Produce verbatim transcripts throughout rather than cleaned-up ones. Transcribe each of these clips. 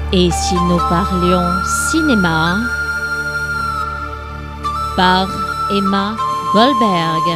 Et si nous parlions cinéma par Emma Goldberg.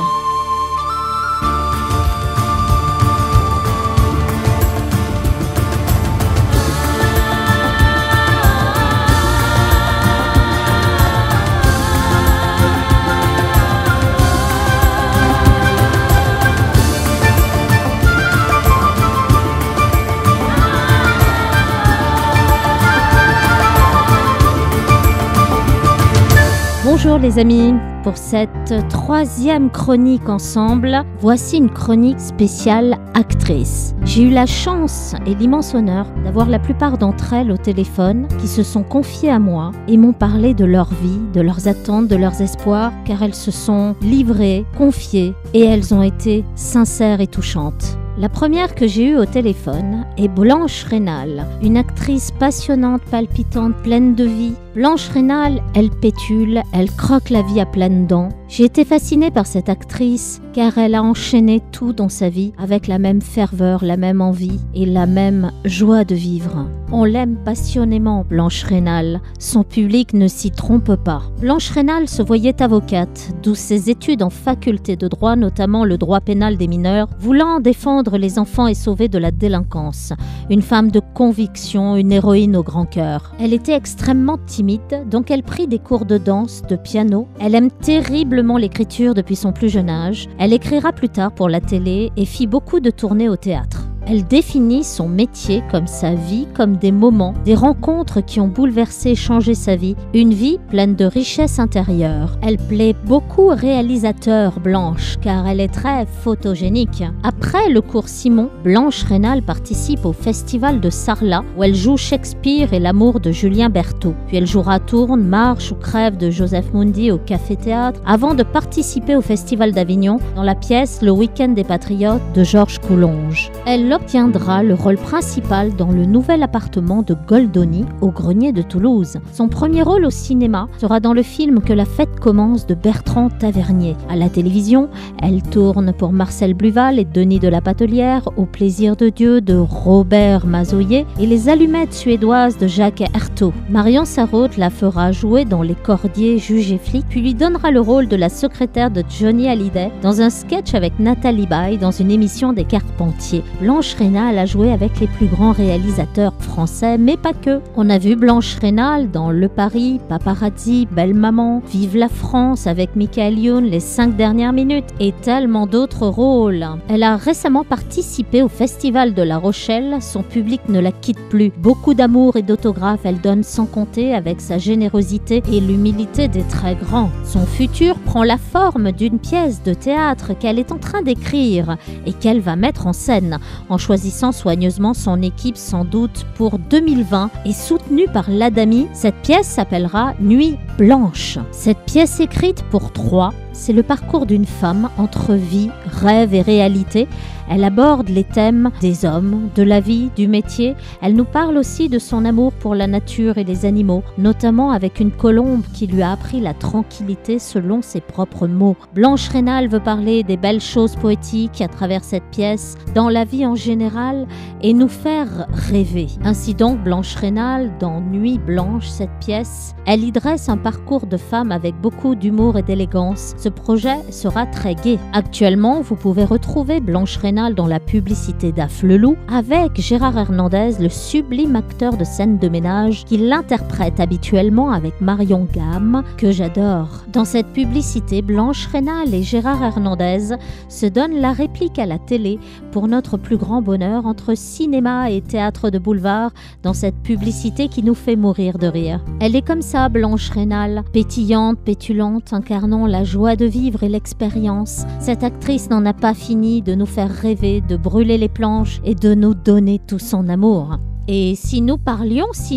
Bonjour les amis, pour cette troisième chronique ensemble, voici une chronique spéciale actrice. J'ai eu la chance et l'immense honneur d'avoir la plupart d'entre elles au téléphone qui se sont confiées à moi et m'ont parlé de leur vie, de leurs attentes, de leurs espoirs, car elles se sont livrées, confiées et elles ont été sincères et touchantes. La première que j'ai eue au téléphone est Blanche Rénal, une actrice passionnante, palpitante, pleine de vie. Blanche Rénal, elle pétule, elle croque la vie à pleines dents. J'ai été fascinée par cette actrice car elle a enchaîné tout dans sa vie avec la même ferveur, la même envie et la même joie de vivre. On l'aime passionnément, Blanche Rénal. Son public ne s'y trompe pas. Blanche Rénal se voyait avocate, d'où ses études en faculté de droit, notamment le droit pénal des mineurs, voulant défendre les enfants et sauver de la délinquance. Une femme de conviction, une héroïne au grand cœur. Elle était extrêmement timide, donc elle prit des cours de danse, de piano. Elle aime terriblement l'écriture depuis son plus jeune âge. Elle écrira plus tard pour la télé et fit beaucoup de tournées au théâtre. Elle définit son métier comme sa vie, comme des moments, des rencontres qui ont bouleversé et changé sa vie, une vie pleine de richesse intérieure. Elle plaît beaucoup aux réalisateurs, Blanche, car elle est très photogénique. Après le cours Simon, Blanche Rénal participe au festival de Sarlat, où elle joue Shakespeare et l'amour de Julien Berthaud. Puis elle jouera Tourne, Marche ou Crève de Joseph Mundy au Café Théâtre, avant de participer au festival d'Avignon dans la pièce Le Week-end des Patriotes de Georges Coulonge. Elle obtiendra le rôle principal dans le nouvel appartement de Goldoni au Grenier de Toulouse. Son premier rôle au cinéma sera dans le film Que la fête commence de Bertrand Tavernier. À la télévision, elle tourne pour Marcel Bluval et Denis de la Patelière, Au plaisir de Dieu de Robert Mazoyer et Les allumettes suédoises de Jacques Hertaud. Marion Sarraute la fera jouer dans Les Cordiers, Juge et flic, puis lui donnera le rôle de la secrétaire de Johnny Hallyday dans un sketch avec Nathalie Baye dans une émission des Carpentiers. Blanche Rénal a joué avec les plus grands réalisateurs français, mais pas que. On a vu Blanche Rénal dans Le Paris, Paparazzi, Belle Maman, Vive la France avec Michael Youn, Les cinq dernières minutes et tellement d'autres rôles. Elle a récemment participé au Festival de La Rochelle, son public ne la quitte plus. Beaucoup d'amour et d'autographes, elle donne sans compter avec sa générosité et l'humilité des très grands. Son futur prend la forme d'une pièce de théâtre qu'elle est en train d'écrire et qu'elle va mettre en scène, en choisissant soigneusement son équipe sans doute pour deux mille vingt et soutenue par l'Adami. Cette pièce s'appellera Nuit Blanche. Cette pièce écrite pour trois, c'est le parcours d'une femme entre vie, rêve et réalité. Elle aborde les thèmes des hommes, de la vie, du métier. Elle nous parle aussi de son amour pour la nature et les animaux, notamment avec une colombe qui lui a appris la tranquillité selon ses propres mots. Blanche Rénal veut parler des belles choses poétiques à travers cette pièce, dans la vie en général, et nous faire rêver. Ainsi donc, Blanche Rénal, dans Nuit Blanche, cette pièce, elle y dresse un parcours de femme avec beaucoup d'humour et d'élégance. Ce projet sera très gai. Actuellement, vous pouvez retrouver Blanche Rénal dans la publicité d'Af le Loup avec Gérard Hernandez, le sublime acteur de scène de ménage qui l'interprète habituellement avec Marion Gamme, que j'adore. Dans cette publicité, Blanche Rénal et Gérard Hernandez se donnent la réplique à la télé pour notre plus grand bonheur entre cinéma et théâtre de boulevard dans cette publicité qui nous fait mourir de rire. Elle est comme ça, Blanche Rénal, pétillante, pétulante, incarnant la joie de vivre et l'expérience. Cette actrice n'en a pas fini de nous faire rêver, de brûler les planches et de nous donner tout son amour. Et si nous parlions cinéma ?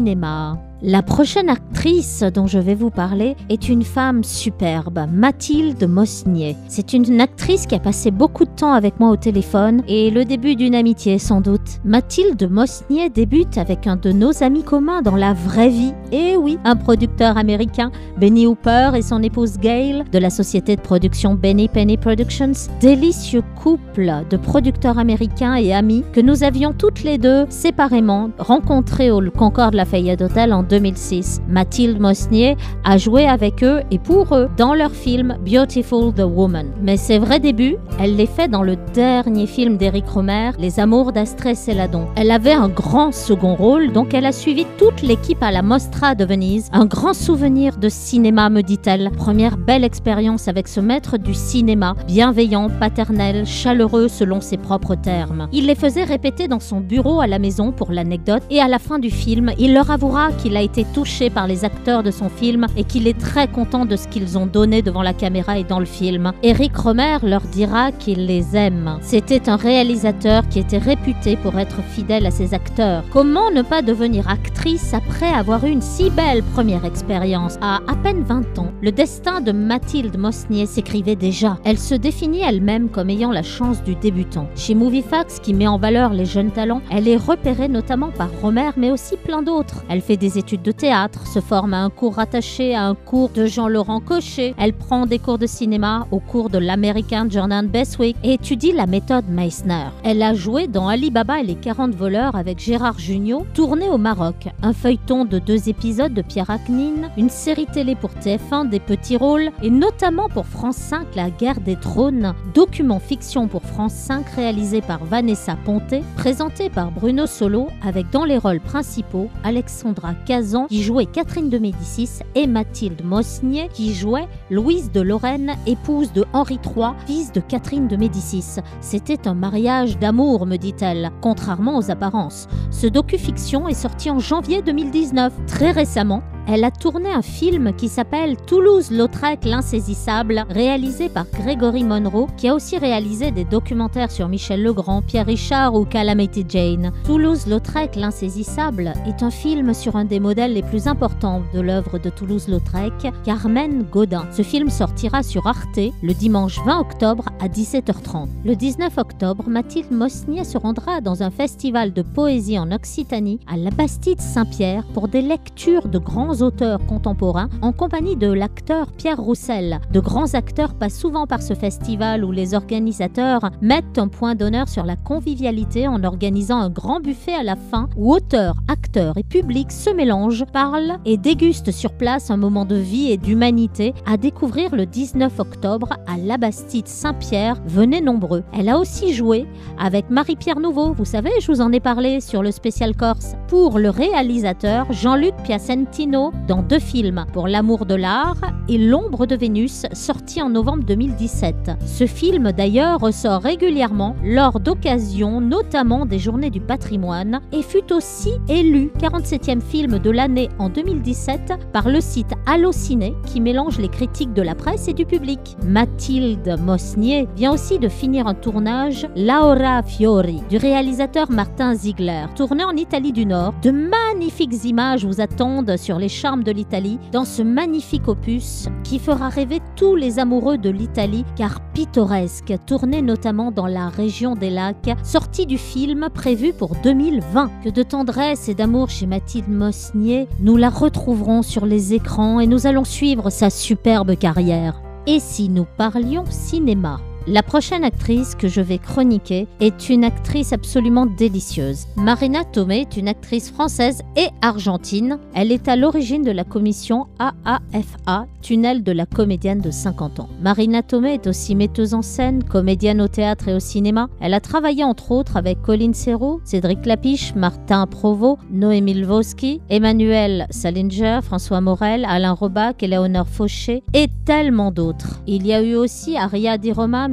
La prochaine actrice dont je vais vous parler est une femme superbe, Mathilde Mosnier. C'est une actrice qui a passé beaucoup de temps avec moi au téléphone et le début d'une amitié sans doute. Mathilde Mosnier débute avec un de nos amis communs dans la vraie vie. Et oui, un producteur américain, Benny Hooper et son épouse Gail, de la société de production Benny Penny Productions, délicieux couple de producteurs américains et amis que nous avions toutes les deux séparément rencontrés au Concorde Lafayette Hotel en deux mille six. Mathilde Mosnier a joué avec eux et pour eux dans leur film Beautiful the Woman. Mais ses vrais débuts, elle les fait dans le dernier film d'Éric Rohmer, Les Amours d'Astrée Céladon. Elle avait un grand second rôle, donc elle a suivi toute l'équipe à la Mostra de Venise. Un grand souvenir de cinéma, me dit-elle. Première belle expérience avec ce maître du cinéma, bienveillant, paternel, chaleureux selon ses propres termes. Il les faisait répéter dans son bureau à la maison pour l'anecdote et à la fin du film, il leur avouera qu'il a été touché par les acteurs de son film et qu'il est très content de ce qu'ils ont donné devant la caméra et dans le film. Éric Rohmer leur dira qu'il les aime. C'était un réalisateur qui était réputé pour être fidèle à ses acteurs. Comment ne pas devenir actrice après avoir eu une si belle première expérience? À à peine vingt ans, le destin de Mathilde Mosnier s'écrivait déjà. Elle se définit elle-même comme ayant la chance du débutant. Chez MovieFax, qui met en valeur les jeunes talents, elle est repérée notamment par Rohmer, mais aussi plein d'autres. Elle fait des études de théâtre, se forme à un cours rattaché à un cours de Jean-Laurent Cochet. Elle prend des cours de cinéma au cours de l'American Jordan Bestwick et étudie la méthode Meissner. Elle a joué dans Ali Baba et les quarante voleurs avec Gérard Jugnot, tourné au Maroc, un feuilleton de deux épisodes de Pierre Aknin, une série télé pour T F un, des petits rôles, et notamment pour France cinq, La Guerre des Trônes, document fiction pour France cinq réalisé par Vanessa Ponté, présenté par Bruno Solo, avec dans les rôles principaux Alexandra Cazan qui jouait Catherine de Médicis et Mathilde Mosnier qui jouait Louise de Lorraine, épouse de Henri trois, fils de Catherine de Médicis. C'était un mariage d'amour, me dit-elle, contrairement aux apparences. Ce docu-fiction est sorti en janvier deux mille dix-neuf. Très récemment, elle a tourné un film qui s'appelle Toulouse-Lautrec l'insaisissable, réalisé par Grégory Monroe, qui a aussi réalisé des documentaires sur Michel Legrand, Pierre Richard ou Calamity Jane. Toulouse-Lautrec l'insaisissable est un film sur un des modèles les plus importants de l'œuvre de Toulouse-Lautrec, Carmen Godin. Ce film sortira sur Arte le dimanche vingt octobre à dix-sept heures trente. Le dix-neuf octobre, Mathilde Mosnier se rendra dans un festival de poésie en Occitanie, à la Bastide Saint-Pierre, pour des lectures de grands auteurs contemporains en compagnie de l'acteur Pierre Roussel. De grands acteurs passent souvent par ce festival où les organisateurs mettent un point d'honneur sur la convivialité en organisant un grand buffet à la fin où auteurs, acteurs et public se mélangent, parlent et dégustent sur place un moment de vie et d'humanité à découvrir le dix-neuf octobre à la Bastide Saint-Pierre. Venez nombreux. Elle a aussi joué avec Marie-Pierre Nouveau, vous savez, je vous en ai parlé sur le spécial Corse, pour le réalisateur Jean-Luc Piacentino dans deux films, Pour l'amour de l'art et L'ombre de Vénus, sorti en novembre deux mille dix-sept. Ce film d'ailleurs ressort régulièrement lors d'occasions, notamment des Journées du patrimoine, et fut aussi élu quarante-septième film de l'année en deux mille dix-sept par le site Allociné qui mélange les critiques de la presse et du public. Mathilde Mosnier vient aussi de finir un tournage, Laura Fiori, du réalisateur Martin Ziegler. Tourné en Italie du Nord, de magnifiques images vous attendent sur les charmes de l'Italie dans ce magnifique opus qui fera rêver tous les amoureux de l'Italie car pittoresque, tourné notamment dans la région des lacs, sortie du film prévu pour deux mille vingt. Que de tendresse et d'amour chez Mathilde Mosnier, nous la retrouverons sur les écrans et nous allons suivre sa superbe carrière. Et si nous parlions cinéma ? La prochaine actrice que je vais chroniquer est une actrice absolument délicieuse. Marina Tomei est une actrice française et argentine. Elle est à l'origine de la commission A A F A, tunnel de la comédienne de cinquante ans. Marina Tomei est aussi metteuse en scène, comédienne au théâtre et au cinéma. Elle a travaillé entre autres avec Colline Serrault, Cédric Lapiche, Martin Provost, Noémie Lvovsky, Emmanuel Salinger, François Morel, Alain Robach, Éléonore Fauché et tellement d'autres. Il y a eu aussi Aria Di Roma,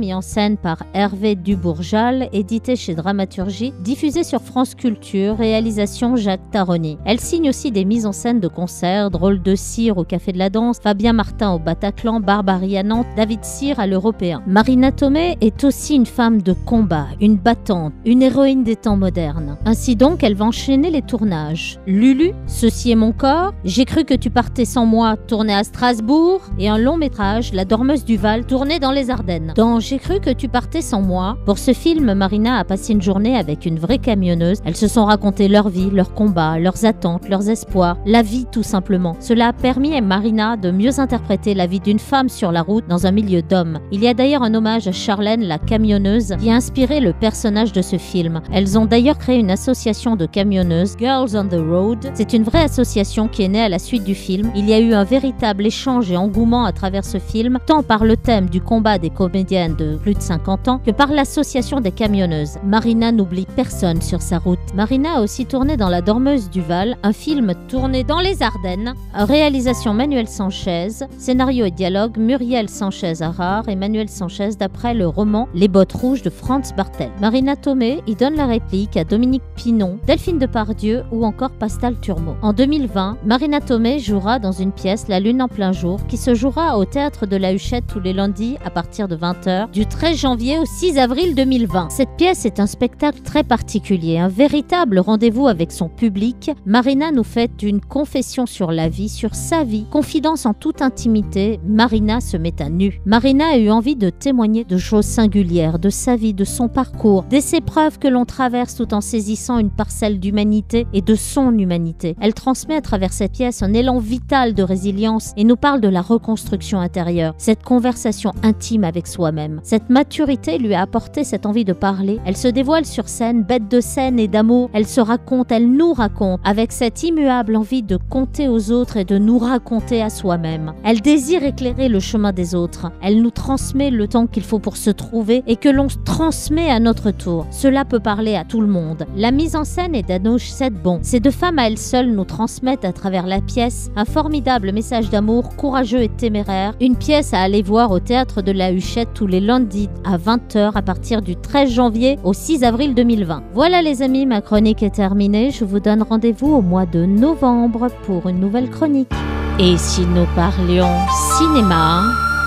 mis en scène par Hervé Dubourjal, édité chez Dramaturgie, diffusé sur France Culture, réalisation Jacques Taroni. Elle signe aussi des mises en scène de concerts, Drôle de Cire au Café de la Danse, Fabien Martin au Bataclan, Barbarie à Nantes, David Cyr à l'Européen. Marina Tomei est aussi une femme de combat, une battante, une héroïne des temps modernes. Ainsi donc, elle va enchaîner les tournages. Lulu, Ceci est mon corps, J'ai cru que tu partais sans moi, tourné à Strasbourg, et un long métrage, La Dormeuse du Val, tourné dans les Ardennes. Dans J'ai cru que tu partais sans moi, pour ce film, Marina a passé une journée avec une vraie camionneuse. Elles se sont racontées leur vie, leurs combats, leurs attentes, leurs espoirs, la vie tout simplement. Cela a permis à Marina de mieux interpréter la vie d'une femme sur la route dans un milieu d'hommes. Il y a d'ailleurs un hommage à Charlène, la camionneuse, qui a inspiré le personnage de ce film. Elles ont d'ailleurs créé une association de camionneuses, Girls on the Road. C'est une vraie association qui est née à la suite du film. Il y a eu un véritable échange et engouement à travers ce film, tant par le thème du combat des comédiennes de plus de cinquante ans que par l'association des camionneuses. Marina n'oublie personne sur sa route. Marina a aussi tourné dans La Dormeuse du Val, un film tourné dans les Ardennes, réalisation Manuel Sanchez, scénario et dialogue Muriel Sanchez-Harrar et Manuel Sanchez d'après le roman Les Bottes Rouges de Franz Bartel. Marina Tomei y donne la réplique à Dominique Pinon, Delphine Depardieu ou encore Pascal Turmot. En deux mille vingt, Marina Tomei jouera dans une pièce La Lune en plein jour qui se jouera au Théâtre de la Huchette tous les lundis à partir de vingt heures du treize janvier au six avril deux mille vingt. Cette pièce est un spectacle très particulier, un véritable rendez-vous avec son public. Marina nous fait une confession sur la vie, sur sa vie. Confidence en toute intimité, Marina se met à nu. Marina a eu envie de témoigner de choses singulières, de sa vie, de son parcours, des épreuves que l'on traverse tout en saisissant une parcelle d'humanité et de son humanité. Elle transmet à travers cette pièce un élan vital de résilience et nous parle de la reconstruction intérieure, cette conversation intime avec soi-même. Cette maturité lui a apporté cette envie de parler. Elle se dévoile sur scène, bête de scène et d'amour. Elle se raconte, elle nous raconte, avec cette immuable envie de conter aux autres et de nous raconter à soi-même. Elle désire éclairer le chemin des autres. Elle nous transmet le temps qu'il faut pour se trouver et que l'on transmet à notre tour. Cela peut parler à tout le monde. La mise en scène est d'Anouche Sedbon. Ces deux femmes à elles seules nous transmettent à travers la pièce un formidable message d'amour courageux et téméraire. Une pièce à aller voir au Théâtre de la Huchette tous les lundis à vingt heures à partir du treize janvier au six avril deux mille vingt. Voilà les amis, ma chronique est terminée. Je vous donne rendez-vous au mois de novembre pour une nouvelle chronique. Et si nous parlions cinéma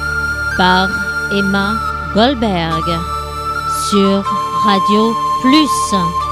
par Emma Goldberg sur Radio Plus.